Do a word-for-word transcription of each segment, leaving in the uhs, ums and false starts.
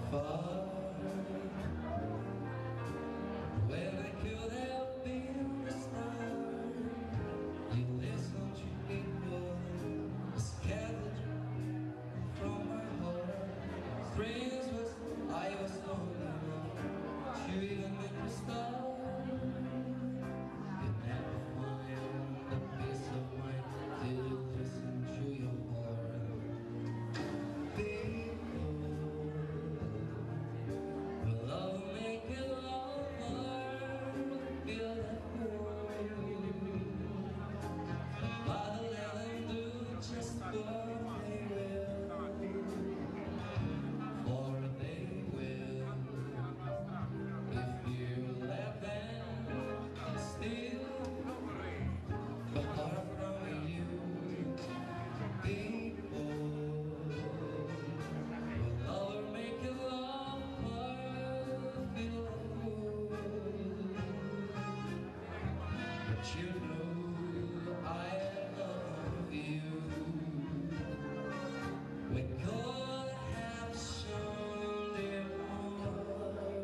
far when I could have been the star. You listen to people scattered from my heart. Strange was I was long enough to even make me start. You never find the peace of mind till you listen to your heart. You know I love you. We could have shown it more.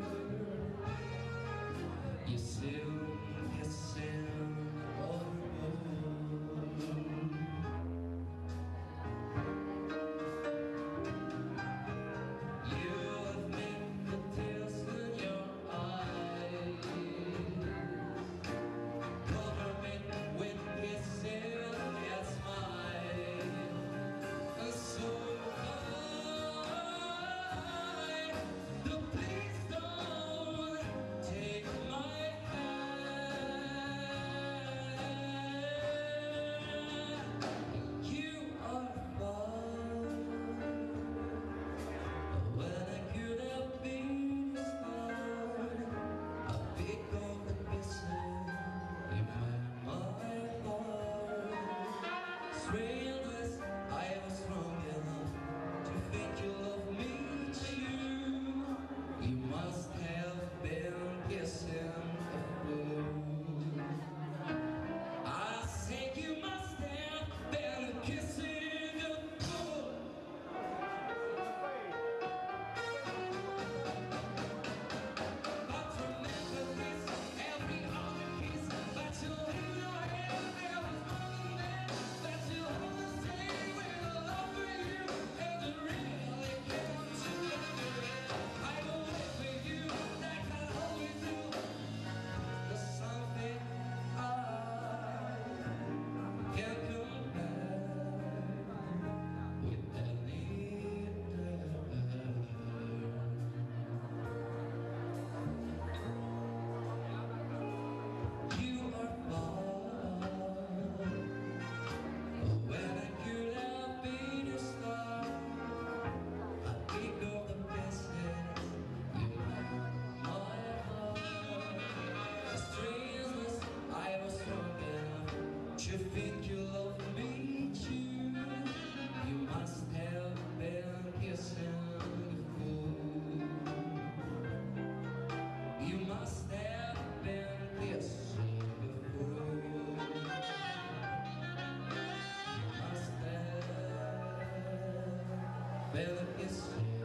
You still kissing overboard. You have made the tears in your eyes. You think you love me too? You must have been kissing the fool. You must have been kissing the fool. You must have been kissing